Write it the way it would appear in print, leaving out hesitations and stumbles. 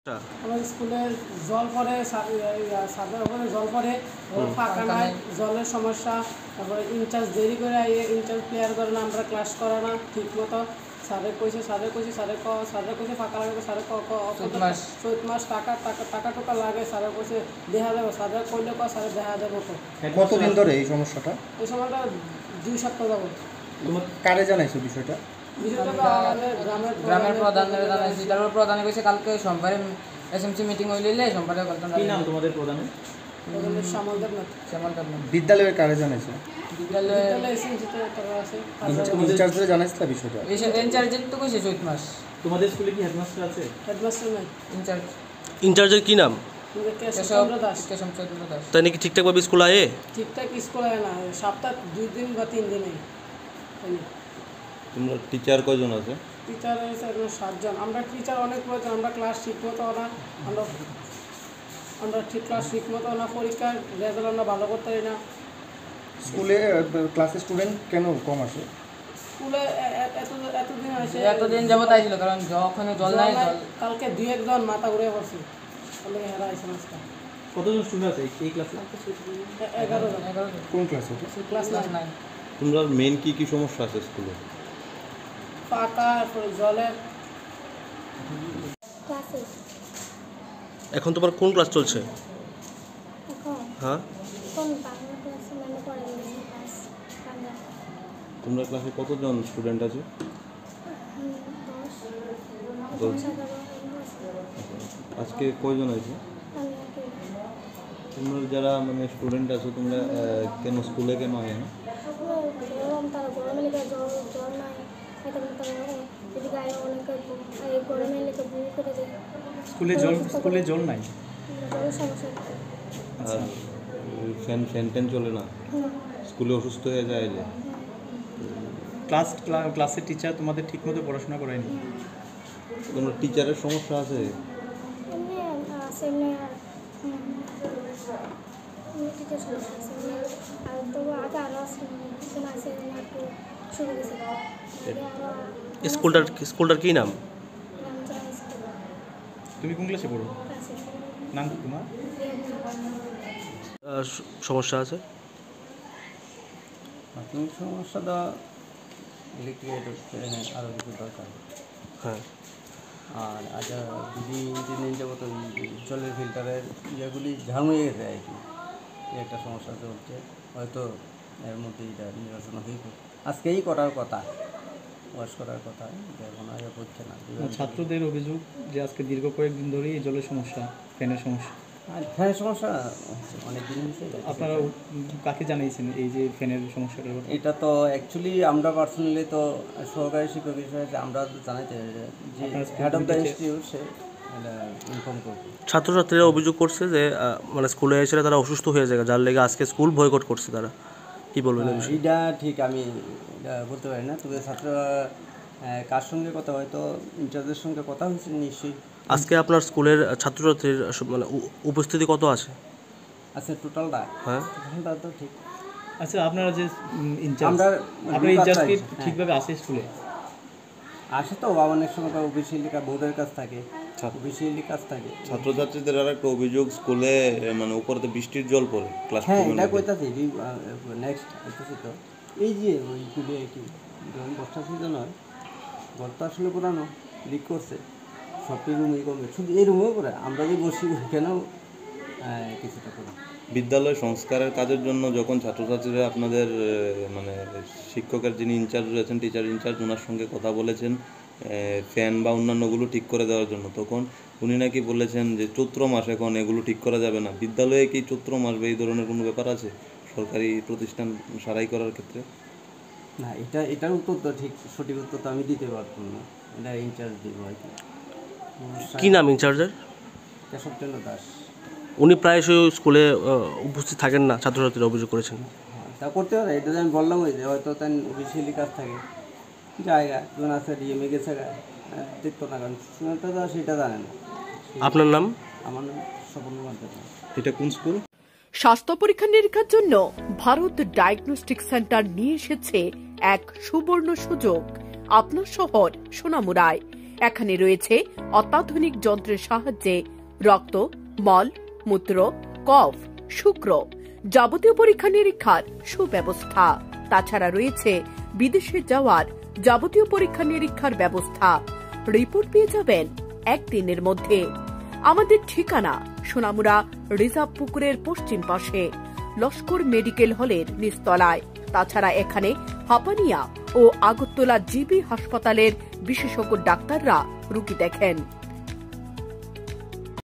আমাদের স্কুলে জল পড়ে, ছাদের উপরে জল পড়ে, ফাঁকা নাই, জলের সমস্যা। তারপরে ইনচার্জ দেরি করে ইনচার্জ ক্লিয়ার করে না, আমরা ক্লাস করে না ঠিক মতো। স্যারে কইছে ফাঁকা লাগে, স্যারে চৈত মাস টাকা টুকা লাগে, স্যারে কইছে দেখা যাবে, স্যারে কইলে স্যারে দেখা যাবে। কতদিন ধরে এই সমস্যাটা? এই সময়টা 2 সপ্তাহ যাবো। কারে জানাইছো বিষয়টা? গ্রামের প্রধানের জানাইছি, তারপর প্রধানে কইছে কালকে সোমবারে এসএমসি মিটিং হইলে সোমবারে করতে না। কি নাম তোমাদের প্রধানের? বিদ্যালয়ের কারে জানাইছো? বিদ্যালয়ে এসএমসি তে তারা আছে, ইনচার্জে জানাইছলা বিষয়টা? ইনচার্জের তো কইছে চৈত মাস। তোমাদের স্কুলে কি হেডমাস্টার আছে? হেডমাস্টার নাই। ইনচার্জের কি নাম? কেশব দাস। তাই নাকি ঠিকঠাক ভাবে স্কুল আয়ে? ঠিকঠাক স্কুল আয় না, সপ্তাহে 2 দিন বা 3 দিন। তোমরা টিচার কয়জন আছে? টিচার আছে 7 জন। আমরা টিচার অনেক প্রয়োজন, আমরা ক্লাস ঠিক মতো না, আমরা ঠিক ক্লাস ঠিক মতো না, পরীক্ষার রেজাল্ট আমরা ভালো করতে পারি না। স্কুলে ক্লাসে স্টুডেন্ট কেন কম আসে? স্কুলে এতদিন আসে, এতদিন যাবত আইছিল, কারণ যখন জল নাই, কালকে 2-1 জন মাথা ঘুরে পড়ছে, তাহলে হেরা আইছে মাস্টার। কতজন স্টুডেন্ট আছে এই ক্লাসে? 11 জন। কোন ক্লাসে? ক্লাস 9। তোমরা মেইন কি সমস্যা আছে স্কুলে? পাকা জলে। এখন তোমার কোন ক্লাস চলছে? হ্যাঁ, তোমরা ক্লাসে কতজন স্টুডেন্ট আছে? 10। আজকে কয়জন আছে? তোমরা যারা মানে স্টুডেন্ট আছো, তোমরা কেন স্কুলে কেন আয় না? স্কুলে জল নাই। ফ্যান চলে না? স্কুলে অসুস্থ হয়ে যায় যে? ক্লাসের টিচার তোমাদের ঠিক মতো পড়াশোনা করায়নি? কোনো টিচারের সমস্যা আছে? স্কুলটার কি নাম? তুমি কোন ক্লাসে পড়ো? নাম কি তোমার? সমস্যা আছে? প্রাথমিক সমস্যাটা ইলেকট্রিক আরও কিছু দরকার। হ্যাঁ, আর আজ 2-3 দিন যাবত জলের ফিল্টারের ইয়েগুলি ঝাম হয়ে গেছে আর কি, একটা সমস্যা চলছে। হয়তো এর মধ্যে এটা নিরসন হইব, আজকেই করার কথা, ওয়াশ করার কথা, এখন আগে হচ্ছে না। ছাত্রদের অভিযোগ যে আজকে দীর্ঘ কয়েকদিন ধরেই এই জলের সমস্যা, ফ্যানের সমস্যা। আর ফ্যানের সমস্যা অনেক দিন হয়েছে। আপনারা কাকে জানিয়েছেন এই যে ফ্যানের সমস্যাটা? এটা তো অ্যাকচুয়ালি আমরা পার্সোনালি তো সহকারী শিক্ষক হিসেবে আমরা জানাইতে যে হেড অফ দ্য ইনস্টিটিউট সে ইনফর্ম করবে। ছাত্রছাত্রীরা অভিযোগ করছে যে মানে স্কুলে এসে তারা অসুস্থ হয়ে যায়, যার লেগে আজকে স্কুল বয়কট করছে তারা। কি বলবেন? এটা ঠিক আমি এটা বলতে পারি না, তবে ছাত্ররা কার সঙ্গে কথা, হয়তো ইনচার্জের সঙ্গে কথা হয়েছে নিশ্চয়ই। আজকে আপনার স্কুলের ছাত্রছাত্রীর মানে উপস্থিতি কত আছে? আচ্ছা, টোটালটা? হ্যাঁ, টোটালটা তো ঠিক। আচ্ছা, আপনারা যে ইনচার্জ, আপনার ইনচার্জ কি ঠিকভাবে আসে স্কুলে? আসে তো, অনেক সময় অফিসিয়ালি বোর্ডের কাজ থাকে, অফিসিয়ালি কাজ থাকে। ছাত্রছাত্রীদের আর একটা অভিযোগ, স্কুলে মানে উপরে বৃষ্টির জল পড়ে ক্লাস। হ্যাঁ, এটা কইতাছি নেক্সট কইতাছি তো। এই যে ওইগুলি কি বর্ষা সিজন হয়, ঘরটা আসলে পুরানো, লিক করছে, সবটি রুমই কমবে, শুধু এই রুমেও করে আমরা যে বসি কেন কিছুটা করি। বিদ্যালয় সংস্কারের কাজের জন্য যখন ছাত্রছাত্রীরা আপনাদের মানে শিক্ষকের যিনি ইনচার্জ রয়েছেন, টিচার ইনচার্জ, ওনার সঙ্গে কথা বলেছেন ফ্যান বা অন্যান্যগুলো ঠিক করে দেওয়ার জন্য, তখন উনি নাকি বলেছেন যে চৈত্র মাস এখন এগুলো ঠিক করা যাবে না। বিদ্যালয়ে কি চৈত্র মাস বা এই ধরনের কোনো ব্যাপার আছে সরকারি প্রতিষ্ঠান সারাই করার ক্ষেত্রে? না, এটার উত্তর তো ঠিক, সঠিক উত্তর তো আমি দিতে পারতাম না, এটা ইনচার্জ দিব আর কি। কি নাম ইনচার্জের? কেশবচন্দ্র দাস। উনি প্রায়শই স্কুলে উপস্থিত থাকেন না, ছাত্রছাত্রীরা অভিযোগ করেছেন। তা করতে পারে, এটা আমি বললাম ওই যে হয়তো তাই অফিসিয়ালি কাজ থাকে, জায়গা জন আছে ডিএমএ গেছে দেখতো না, কারণ শুনেটা তো সেটা জানে না। আপনার নাম? আমার নাম স্বপন মাধ্যম। এটা কোন স্কুল? স্বাস্থ্য পরীক্ষা নিরীক্ষার জন্য ভারত ডায়াগনস্টিক সেন্টার নিয়ে এসেছে এক সুবর্ণ সুযোগ আপনার শহর সোনামুড়ায়। এখানে রয়েছে অত্যাধুনিক যন্ত্রের সাহায্যে রক্ত, মল, মূত্র, কফ, শুক্র যাবতীয় পরীক্ষা নিরীক্ষার সুব্যবস্থা। তাছাড়া রয়েছে বিদেশে যাওয়ার যাবতীয় পরীক্ষা নিরীক্ষার ব্যবস্থা। রিপোর্ট পেয়ে যাবেন একদিনের মধ্যে। আমাদের ঠিকানা সোনামুড়া রিজার্ভ পুকুরের পশ্চিম পাশে, লস্কর মেডিকেল হলের নিচতলায়। তাছাড়া এখানে হাপানিয়া ও আগরতলা জিবি হাসপাতালের বিশেষজ্ঞ ডাক্তাররা রোগী দেখেন।